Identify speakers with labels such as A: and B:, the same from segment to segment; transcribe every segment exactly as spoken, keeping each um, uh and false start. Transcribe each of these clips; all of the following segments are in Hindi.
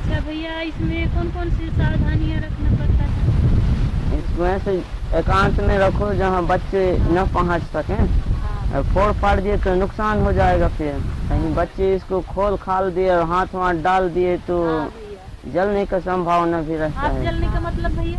A: अच्छा भैया, इसमें कौन कौन सी सावधानियां रखना पड़ता है?
B: इसको ऐसे एकांत में रखो जहाँ बच्चे न पहुँच सकें। फोड़ फाड़ दिए तो नुकसान हो जाएगा। फिर कहीं बच्चे इसको खोल खाल दिए और हाथ वाथ डाल दिए तो जलने का संभावना भी रहता
A: हाथ
B: है।
A: जलने का मतलब भैया?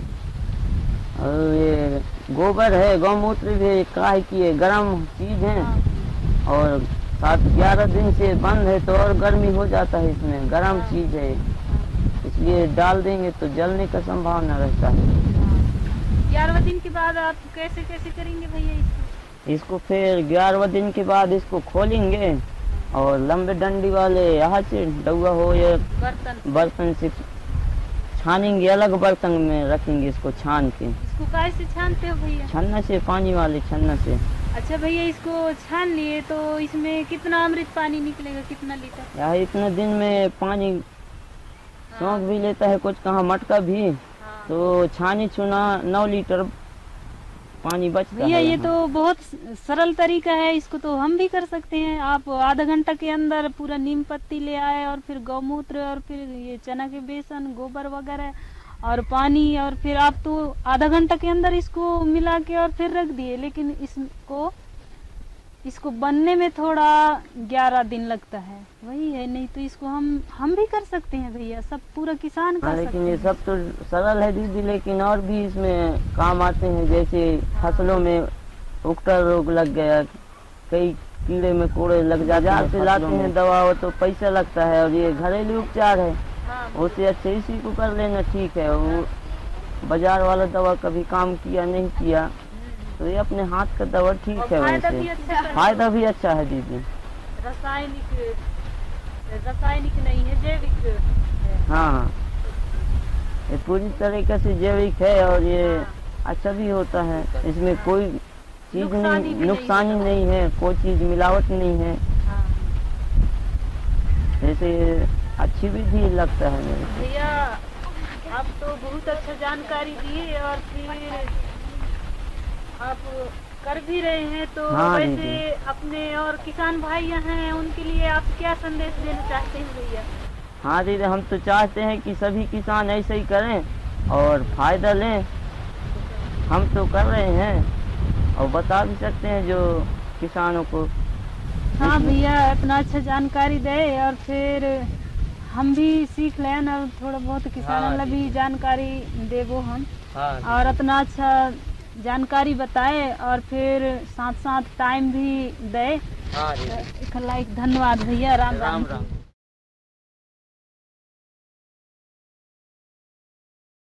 B: और ये गोबर है, गौमूत्र भी काहे की है, गर्म चीज है। और सात ग्यारह दिन से बंद है तो और गर्मी हो जाता है, इसमें गर्म चीज है, इसलिए डाल देंगे तो जलने का संभावना रहता है।
A: ग्यारह दिन के बाद आप कैसे कैसे करेंगे भैया इसको?
B: इसको फिर ग्यारह दिन के बाद इसको खोलेंगे और लंबे डंडी वाले यहाँ से डुआ हो या
A: बर्तन
B: बर्तन से छानेंगे, अलग बर्तन में रखेंगे इसको छान के।
A: इसको काय से छानते हो भैया?
B: छन्ना से, पानी वाले छन्ना से।
A: अच्छा भैया, इसको छान लिए तो इसमें कितना अमृत पानी निकलेगा, कितना लीटर?
B: यहाँ इतने दिन में पानी सोख भी लेता है कुछ, कहाँ मटका भी। हाँ। तो छानी चुना नौ लीटर पानी बचता है।
A: भैया ये तो बहुत सरल तरीका है, इसको तो हम भी कर सकते हैं। आप आधा घंटा के अंदर पूरा नीम पत्ती ले आए और फिर गौमूत्र और फिर ये चना के बेसन, गोबर वगैरह और पानी, और फिर आप तो आधा घंटा के अंदर इसको मिला के और फिर रख दिए। लेकिन इसको इसको बनने में थोड़ा ग्यारह दिन लगता है, वही है। नहीं तो इसको हम हम भी कर सकते हैं भैया, सब पूरा किसान कर सकते हैं।
B: लेकिन ये सब तो सरल है दीदी, लेकिन और भी इसमें काम आते हैं। जैसे फसलों में उगटा रोग लग गया, कई कीड़े में कोड़े लग जाते हैं, बाजार से लाते हैं दवा, वो तो पैसा लगता है। और ये घरेलू उपचार है, उससे अच्छे इसी को कर लेना ठीक है। वो बाजार वाला दवा कभी काम किया नहीं किया, तो ये अपने हाथ का दवा ठीक है। वैसे फायदा भी अच्छा है दीदी।
A: रासायनिक रासायनिक नहीं है, जैविक है।
B: हाँ हाँ, ये पूरी तरीके से जैविक है और ये अच्छा भी होता है। इसमें कोई चीज नहीं, नुकसानी नहीं है, कोई चीज मिलावट नहीं है। जैसे अच्छी भी भी लगता है मेरे को।
A: भैया आप तो बहुत अच्छा जानकारी दिए, और फिर आप कर भी रहे हैं तो
B: हाँ,
A: वैसे अपने और किसान भाई हैं उनके लिए आप क्या संदेश देना चाहते हैं भैया?
B: हाँ दीदी, हम तो चाहते हैं कि सभी किसान ऐसे ही करें और फायदा लें। हम तो कर रहे हैं और बता भी सकते हैं जो किसानों को।
A: हाँ भैया, इतना अच्छा जानकारी दे और फिर हम भी सीख लें और थोड़ा बहुत किसानों ला भी जानकारी देवो हम। हाँ, और इतना अच्छा जानकारी बताए और फिर साथ साथ टाइम भी दे। हाँ, एक धन्यवाद भैया। राम राम, राम, राम।